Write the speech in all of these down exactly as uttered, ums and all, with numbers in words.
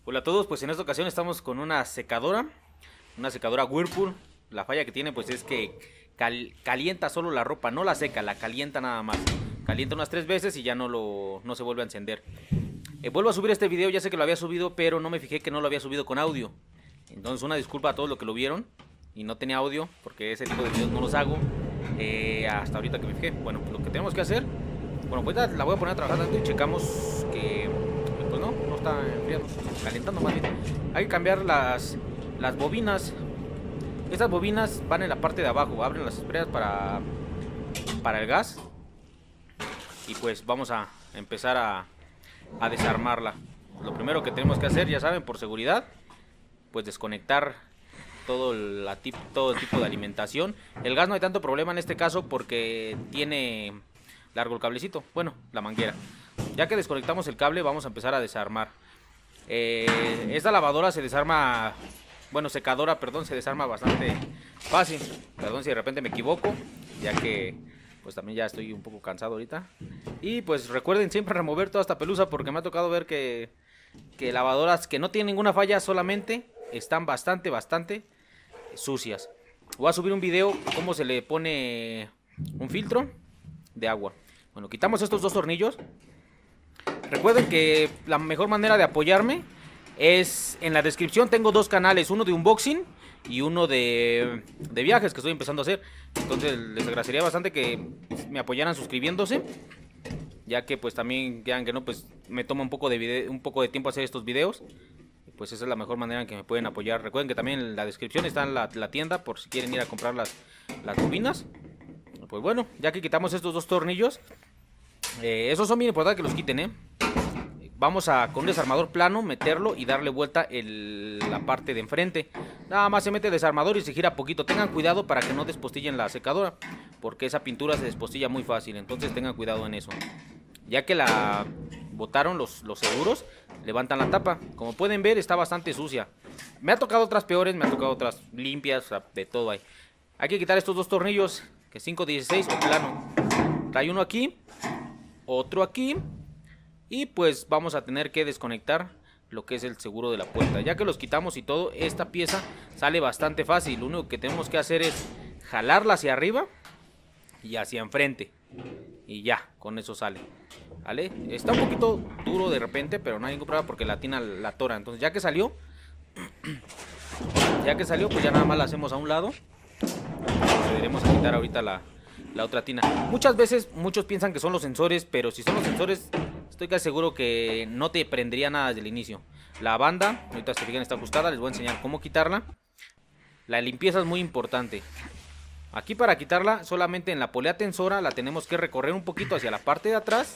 Hola a todos, pues en esta ocasión estamos con una secadora, una secadora Whirlpool. La falla que tiene pues es que cal calienta solo la ropa, no la seca, la calienta nada más. Calienta unas tres veces y ya no, lo, no se vuelve a encender. Eh, vuelvo a subir este video, ya sé que lo había subido, pero no me fijé que no lo había subido con audio. Entonces una disculpa a todos los que lo vieron y no tenía audio, porque ese tipo de videos no los hago eh, hasta ahorita que me fijé. Bueno, pues lo que tenemos que hacer, bueno, pues la voy a poner a trabajar tanto y checamos que pues no, no está enfriando, calentando más bien. Hay que cambiar las, las bobinas. Estas bobinas van en la parte de abajo, abren las espreas para, para el gas. Y pues vamos a empezar a, a desarmarla. Lo primero que tenemos que hacer, ya saben, por seguridad, pues desconectar todo, la tip, todo el tipo de alimentación. El gas no hay tanto problema en este caso porque tiene largo el cablecito, bueno, la manguera. Ya que desconectamos el cable, vamos a empezar a desarmar. Eh, esta lavadora se desarma, bueno, secadora, perdón, se desarma bastante fácil. Perdón si de repente me equivoco, ya que pues también ya estoy un poco cansado ahorita. Y pues recuerden siempre remover toda esta pelusa, porque me ha tocado ver que, que lavadoras que no tienen ninguna falla solamente están bastante, bastante sucias. Voy a subir un video cómo se le pone un filtro de agua. Bueno, quitamos estos dos tornillos. Recuerden que la mejor manera de apoyarme es en la descripción. Tengo dos canales, uno de unboxing y uno de, de viajes que estoy empezando a hacer. Entonces les agradecería bastante que me apoyaran suscribiéndose, ya que pues también vean que no, pues me toma un poco de video, un poco de tiempo hacer estos videos. Pues esa es la mejor manera en que me pueden apoyar. Recuerden que también en la descripción está la, la tienda por si quieren ir a comprar las, las bobinas. Pues bueno, ya que quitamos estos dos tornillos, eh, esos son bien importantes que los quiten, ¿eh? Vamos a, con un desarmador plano, meterlo y darle vuelta el, la parte de enfrente. Nada más se mete el desarmador y se gira poquito. Tengan cuidado para que no despostillen la secadora, porque esa pintura se despostilla muy fácil. Entonces tengan cuidado en eso. Ya que la botaron los, los seguros, levantan la tapa. Como pueden ver, está bastante sucia. Me ha tocado otras peores, me ha tocado otras limpias, o sea, de todo hay. Hay que quitar estos dos tornillos, que cinco dieciséis o plano. Trae uno aquí, otro aquí. Y pues vamos a tener que desconectar lo que es el seguro de la puerta. Ya que los quitamos y todo, esta pieza sale bastante fácil. Lo único que tenemos que hacer es jalarla hacia arriba y hacia enfrente. Y ya, con eso sale. ¿Vale? Está un poquito duro de repente, pero no hay ningún problema porque la tina la tora. Entonces ya que salió, ya que salió, pues ya nada más la hacemos a un lado. Procederemos a quitar ahorita la, la otra tina. Muchas veces muchos piensan que son los sensores, pero si son los sensores, estoy casi seguro que no te prendería nada desde el inicio. La banda, ahorita se fijan está ajustada, les voy a enseñar cómo quitarla. La limpieza es muy importante. Aquí para quitarla, solamente en la polea tensora la tenemos que recorrer un poquito hacia la parte de atrás.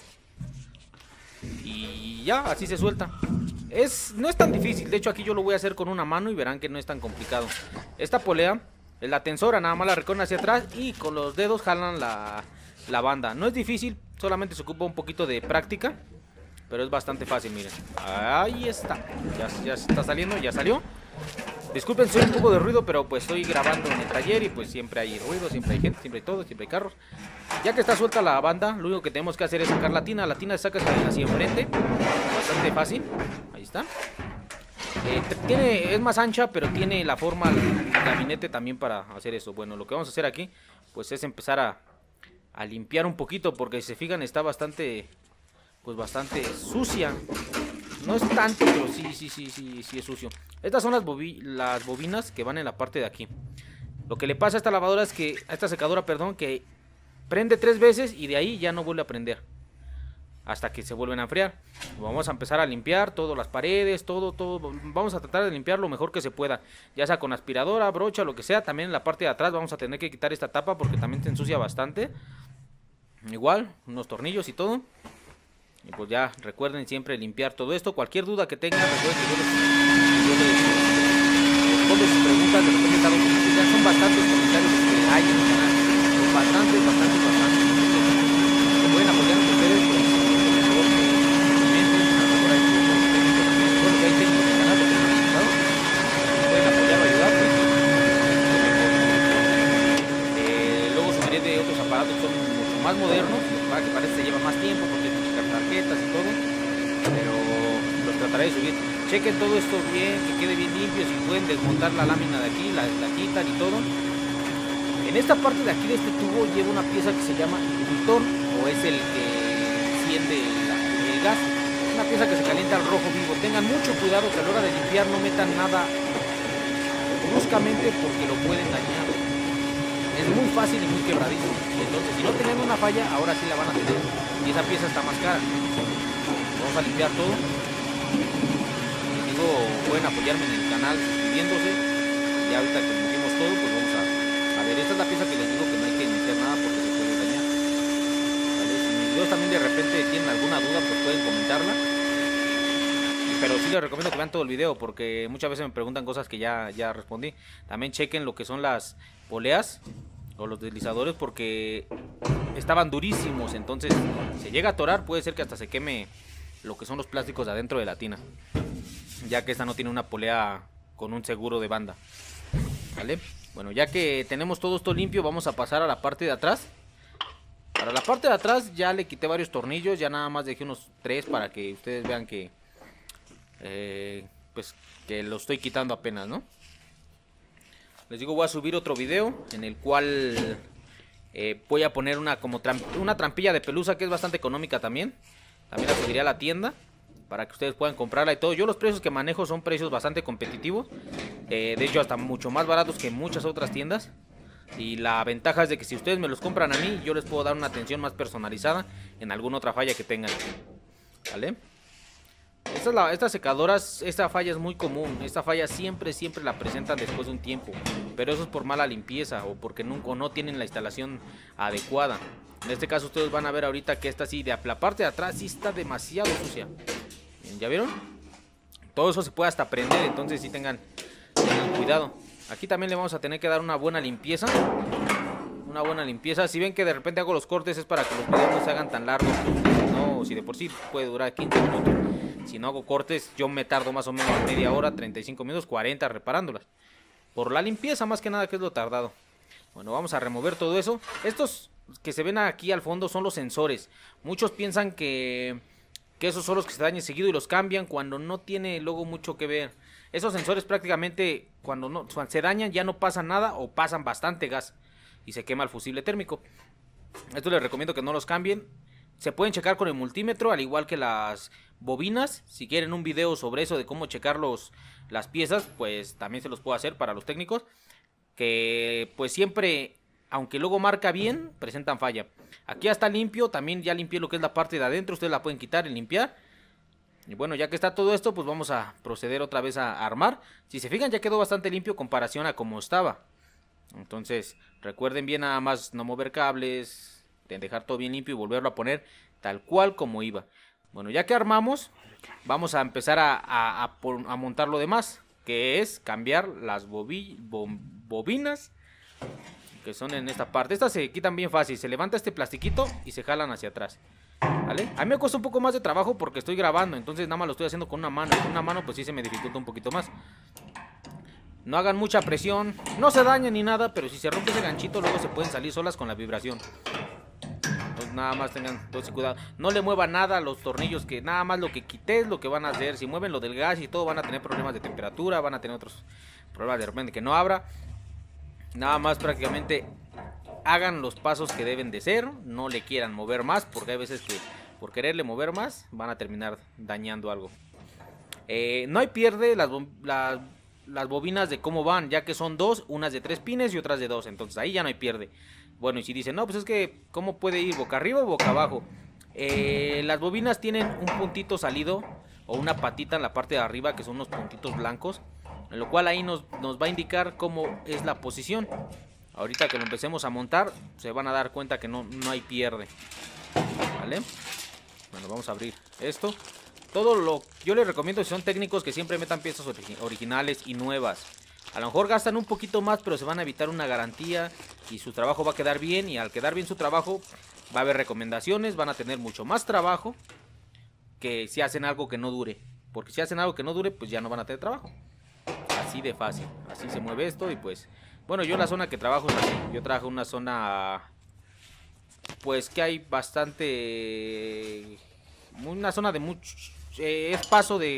Y ya, así se suelta. Es, no es tan difícil, de hecho aquí yo lo voy a hacer con una mano y verán que no es tan complicado. Esta polea es la tensora, nada más la recorren hacia atrás y con los dedos jalan la, la banda. No es difícil, solamente se ocupa un poquito de práctica, pero es bastante fácil, miren. Ahí está, ya, ya está saliendo, ya salió. Disculpen si hay un poco de ruido, pero pues estoy grabando en el taller y pues siempre hay ruido, siempre hay gente, siempre hay todo, siempre hay carros. Ya que está suelta la banda, lo único que tenemos que hacer es sacar la tina. La tina se saca hacia enfrente, bastante fácil, ahí está. Eh, tiene, es más ancha, pero tiene la forma el gabinete también para hacer eso. Bueno, lo que vamos a hacer aquí pues es empezar a, a limpiar un poquito, porque si se fijan está bastante, pues bastante sucia. No es tanto, pero sí, sí, sí, sí, sí es sucio. Estas son las, bobi las bobinas que van en la parte de aquí. Lo que le pasa a esta lavadora es que, a esta secadora, perdón, que prende tres veces y de ahí ya no vuelve a prender hasta que se vuelven a enfriar. Vamos a empezar a limpiar todas las paredes, todo, todo. Vamos a tratar de limpiar lo mejor que se pueda, ya sea con aspiradora, brocha, lo que sea. También en la parte de atrás vamos a tener que quitar esta tapa porque también se ensucia bastante. Igual, unos tornillos y todo. Y pues ya recuerden siempre limpiar todo esto. Cualquier duda que tengan, recuerden que yo les, yo les respondo sus preguntas. De repente están, ya son bastantes comentarios que hay en el canal. Son bastantes, bastantes, bastantes. Se pueden apoyar ustedes, pues por favor que comenten. A lo mejor hay técnicos también. Bueno, que hay técnicos en el canal porque no han escuchado. Si pueden apoyar o ayudar, pues eh, luego subiré de otros aparatos que son mucho más modernos, para que parece que lleva más tiempo porque tarjetas y todo, pero los trataré de subir. chequen todo esto bien, que quede bien limpio. Si pueden desmontar la lámina de aquí, la, la quitan y todo. En esta parte de aquí de este tubo lleva una pieza que se llama inductor, o es el que enciende la, el gas. Una pieza que se calienta al rojo vivo. Tengan mucho cuidado que a la hora de limpiar no metan nada bruscamente porque lo pueden dañar. Es muy fácil y muy quebradizo. Entonces, si no tenían una falla, ahora sí la van a tener. Y esa pieza está más cara. Vamos a limpiar todo. Les digo, pueden apoyarme en el canal suscribiéndose. Y ahorita que limpiemos todo, pues vamos a, a ver. Esta es la pieza que les digo que no hay que meter nada porque se puede dañar. ¿Vale? Si mis videos también de repente tienen alguna duda, pues pueden comentarla. Pero sí les recomiendo que vean todo el video porque muchas veces me preguntan cosas que ya, ya respondí. También chequen lo que son las poleas o los deslizadores porque estaban durísimos. Entonces, si se llega a atorar, puede ser que hasta se queme lo que son los plásticos de adentro de la tina. Ya que esta no tiene una polea con un seguro de banda. ¿Vale? Bueno, ya que tenemos todo esto limpio, vamos a pasar a la parte de atrás. Para la parte de atrás ya le quité varios tornillos. Ya nada más dejé unos tres para que ustedes vean que... Eh, pues que lo estoy quitando apenas, ¿no? Les digo, voy a subir otro video en el cual eh, voy a poner una como tramp una trampilla de pelusa que es bastante económica también. También la subiría a la tienda para que ustedes puedan comprarla y todo. Yo los precios que manejo son precios bastante competitivos. Eh, de hecho, hasta mucho más baratos que muchas otras tiendas. Y la ventaja es de que si ustedes me los compran a mí, yo les puedo dar una atención más personalizada en alguna otra falla que tengan. ¿Vale? Esta, la, estas secadoras, esta falla es muy común. Esta falla siempre, siempre la presentan después de un tiempo. Pero eso es por mala limpieza o porque nunca, o no tienen la instalación adecuada. En este caso ustedes van a ver ahorita que esta sí, de la parte de atrás sí está demasiado sucia. ¿Ya vieron? Todo eso se puede hasta prender, entonces sí tengan, tengan cuidado. Aquí también le vamos a tener que dar una buena limpieza. Una buena limpieza. Si ven que de repente hago los cortes es para que los videos no se hagan tan largos. No, si de por sí puede durar quince minutos. Si no hago cortes, yo me tardo más o menos media hora, treinta y cinco minutos, cuarenta reparándolas. Por la limpieza más que nada, que es lo tardado. Bueno, vamos a remover todo eso. Estos que se ven aquí al fondo son los sensores. Muchos piensan que, que esos son los que se dañan seguido y los cambian cuando no tiene luego mucho que ver. Esos sensores prácticamente cuando, no, cuando se dañan ya no pasa nada o pasan bastante gas y se quema el fusible térmico. Esto les recomiendo que no los cambien. Se pueden checar con el multímetro, al igual que las bobinas. Si quieren un video sobre eso, de cómo checar los, las piezas, pues también se los puedo hacer para los técnicos. Que pues siempre, aunque luego marca bien, presentan falla. Aquí ya está limpio, también ya limpié lo que es la parte de adentro. Ustedes la pueden quitar y limpiar. Y bueno, ya que está todo esto, pues vamos a proceder otra vez a armar. Si se fijan, ya quedó bastante limpio en comparación a como estaba. Entonces, recuerden bien nada más no mover cables, de dejar todo bien limpio y volverlo a poner tal cual como iba. Bueno, ya que armamos, vamos a empezar a, a, a, a montar lo demás, que es cambiar las bobi, bo, bobinas que son en esta parte. Estas se quitan bien fácil, se levanta este plastiquito y se jalan hacia atrás. ¿Vale? A mí me cuesta un poco más de trabajo porque estoy grabando, entonces nada más lo estoy haciendo con una mano. Con una mano pues sí se me dificulta un poquito más. No hagan mucha presión, no se daña ni nada, pero si se rompe ese ganchito luego se pueden salir solas con la vibración. Entonces nada más tengan todo ese cuidado. No le muevan nada a los tornillos, que nada más lo que quité es lo que van a hacer. Si mueven lo del gas y todo van a tener problemas de temperatura, van a tener otros problemas de repente que no abra. Nada más prácticamente hagan los pasos que deben de ser. No le quieran mover más, porque hay veces que por quererle mover más van a terminar dañando algo. Eh, no hay pierde las, las, las bobinas de cómo van, ya que son dos, unas de tres pines y otras de dos. Entonces ahí ya no hay pierde. Bueno, y si dicen, no, pues es que ¿cómo puede ir? ¿Boca arriba o boca abajo? Eh, las bobinas tienen un puntito salido o una patita en la parte de arriba, que son unos puntitos blancos, en lo cual ahí nos, nos va a indicar cómo es la posición. Ahorita que lo empecemos a montar, se van a dar cuenta que no, no hay pierde. ¿Vale? Bueno, vamos a abrir esto. Todo lo yo les recomiendo, si son técnicos, que siempre metan piezas origi originales y nuevas. A lo mejor gastan un poquito más, pero se van a evitar una garantía y su trabajo va a quedar bien. Y al quedar bien su trabajo, va a haber recomendaciones, van a tener mucho más trabajo que si hacen algo que no dure. Porque si hacen algo que no dure, pues ya no van a tener trabajo. Así de fácil, así se mueve esto. Y pues, bueno, yo la zona que trabajo es así. Yo trabajo en una zona, pues que hay bastante, una zona de mucho, eh, es paso de,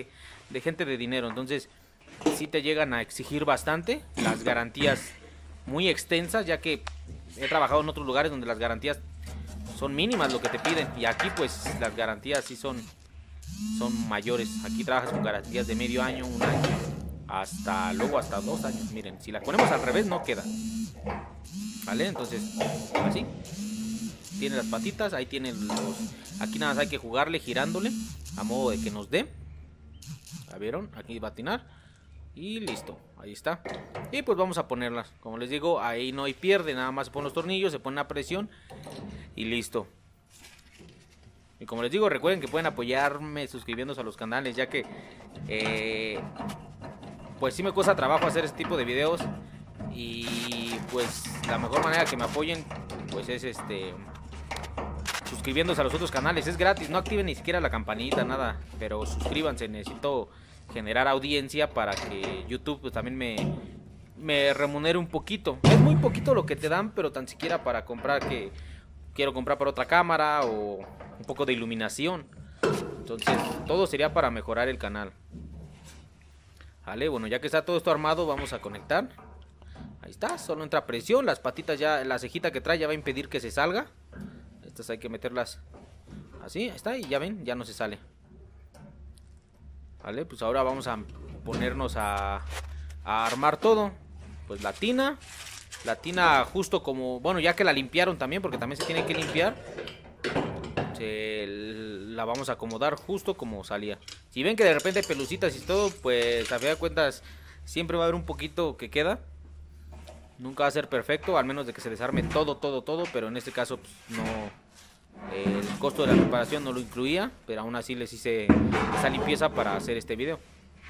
de gente de dinero. Entonces sí te llegan a exigir bastante. Las garantías muy extensas, ya que he trabajado en otros lugares donde las garantías son mínimas lo que te piden. Y aquí pues las garantías sí son, son mayores. Aquí trabajas con garantías de medio año, un año, hasta luego hasta dos años. Miren, si las ponemos al revés no queda. ¿Vale? Entonces, así. Tiene las patitas, ahí tiene los... Aquí nada más hay que jugarle, girándole, a modo de que nos dé. ¿La vieron? Aquí va a atinar. Y listo, ahí está. Y pues vamos a ponerlas. Como les digo, ahí no hay pierde, nada más se ponen los tornillos, se pone a presión y listo. Y como les digo, recuerden que pueden apoyarme suscribiéndose a los canales, ya que eh, pues sí me cuesta trabajo hacer este tipo de videos. Y pues la mejor manera que me apoyen pues es este suscribiéndose a los otros canales. Es gratis, no activen ni siquiera la campanita, nada, pero suscríbanse. Necesito generar audiencia para que YouTube pues, también me, me remunere un poquito. Es muy poquito lo que te dan, pero tan siquiera para comprar, que quiero comprar para otra cámara o un poco de iluminación. Entonces todo sería para mejorar el canal. Vale, bueno, ya que está todo esto armado, vamos a conectar. Ahí está, solo entra presión. Las patitas ya, la cejita que trae ya va a impedir que se salga. Estas hay que meterlas así, ahí está, y ya ven, ya no se sale. Vale, pues ahora vamos a ponernos a, a armar todo. Pues la tina. La tina justo como... Bueno, ya que la limpiaron también, porque también se tiene que limpiar. Se, la vamos a acomodar justo como salía. Si ven que de repente hay pelucitas y todo, pues a fin de cuentas siempre va a haber un poquito que queda. Nunca va a ser perfecto, al menos de que se desarme todo, todo, todo. Pero en este caso pues, no... El costo de la reparación no lo incluía, pero aún así les hice esa limpieza para hacer este video.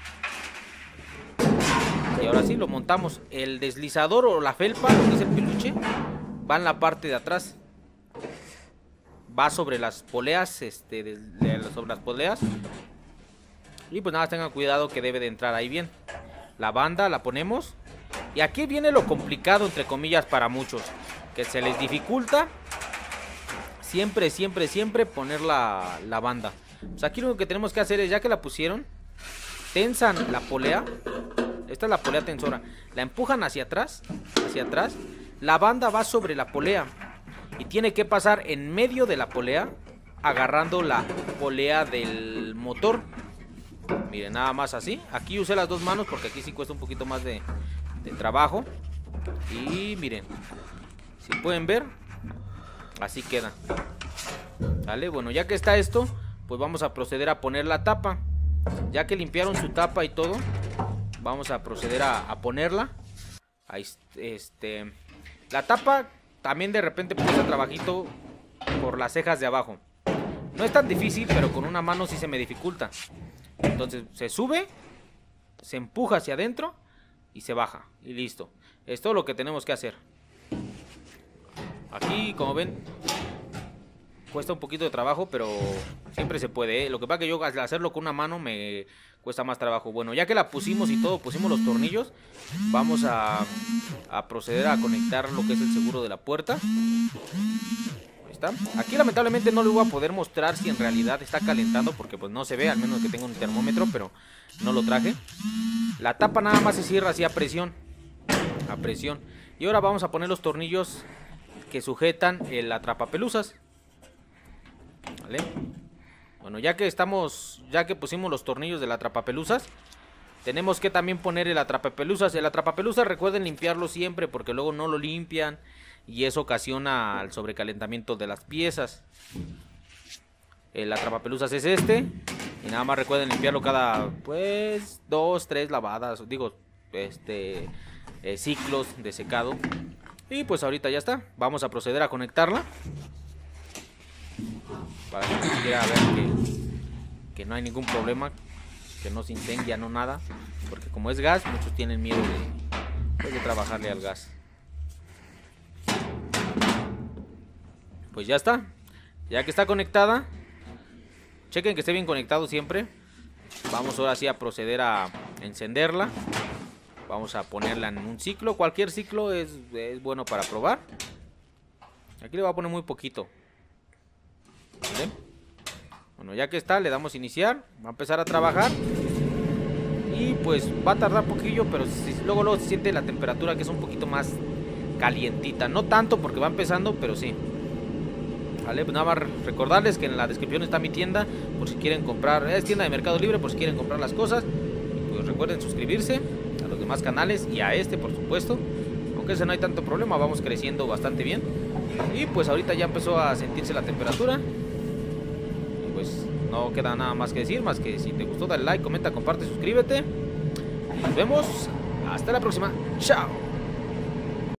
Y ahora sí, lo montamos. El deslizador o la felpa, lo que es el peluche, va en la parte de atrás. Va sobre las poleas, este, de, de, sobre las poleas. Y pues nada, tengan cuidado que debe de entrar ahí bien. La banda la ponemos. Y aquí viene lo complicado, entre comillas, para muchos, que se les dificulta siempre, siempre, siempre poner la, la banda. Pues aquí lo que tenemos que hacer es, ya que la pusieron, tensan la polea. Esta es la polea tensora. La empujan hacia atrás, hacia atrás. La banda va sobre la polea y tiene que pasar en medio de la polea, agarrando la polea del motor. Miren, nada más así. Aquí usé las dos manos porque aquí sí cuesta un poquito más de, de trabajo. Y miren, si pueden ver, así queda. ¿Vale? Bueno, ya que está esto, pues vamos a proceder a poner la tapa. Ya que limpiaron su tapa y todo, vamos a proceder a, a ponerla. Ahí, este, la tapa también de repente pasa trabajito por las cejas de abajo. No es tan difícil, pero con una mano sí se me dificulta. Entonces se sube, se empuja hacia adentro y se baja. Y listo. Es todo lo que tenemos que hacer. Aquí, como ven, cuesta un poquito de trabajo, pero siempre se puede, ¿eh? Lo que pasa es que yo al hacerlo con una mano me cuesta más trabajo. Bueno, ya que la pusimos y todo, pusimos los tornillos, vamos a, a proceder a conectar lo que es el seguro de la puerta. Ahí está. Aquí lamentablemente no les voy a poder mostrar si en realidad está calentando, porque pues no se ve, al menos que tenga un termómetro, pero no lo traje. La tapa nada más se cierra así a presión, a presión. Y ahora vamos a poner los tornillos que sujetan el atrapapelusas. ¿Vale? Bueno, ya que estamos, ya que pusimos los tornillos del atrapapelusas, tenemos que también poner el atrapapelusas. El atrapapelusas, recuerden limpiarlo siempre, porque luego no lo limpian y eso ocasiona el sobrecalentamiento de las piezas. El atrapapelusas es este, y nada más recuerden limpiarlo cada, pues, dos, tres lavadas, digo, este, eh, ciclos de secado. Y pues ahorita ya está. Vamos a proceder a conectarla, para que se quiera ver que, que no hay ningún problema, que no se incendia, no nada. Porque como es gas, muchos tienen miedo de, pues, de trabajarle al gas. Pues ya está. Ya que está conectada, chequen que esté bien conectado siempre. Vamos ahora sí a proceder a encenderla. Vamos a ponerla en un ciclo. Cualquier ciclo es, es bueno para probar. Aquí le voy a poner muy poquito. ¿Vale? Bueno, ya que está, le damos iniciar. Va a empezar a trabajar. Y pues va a tardar poquillo, pero si, luego, luego se siente la temperatura que es un poquito más calientita. No tanto porque va empezando, pero sí. Vale, pues nada más recordarles que en la descripción está mi tienda, por si quieren comprar, es tienda de Mercado Libre, por si quieren comprar las cosas. Y pues recuerden suscribirse a los demás canales y a este, por supuesto. Aunque ese no hay tanto problema, vamos creciendo bastante bien. Y pues ahorita ya empezó a sentirse la temperatura. Y pues no queda nada más que decir, más que si te gustó dale like, comenta, comparte, suscríbete. Nos vemos, hasta la próxima, chao.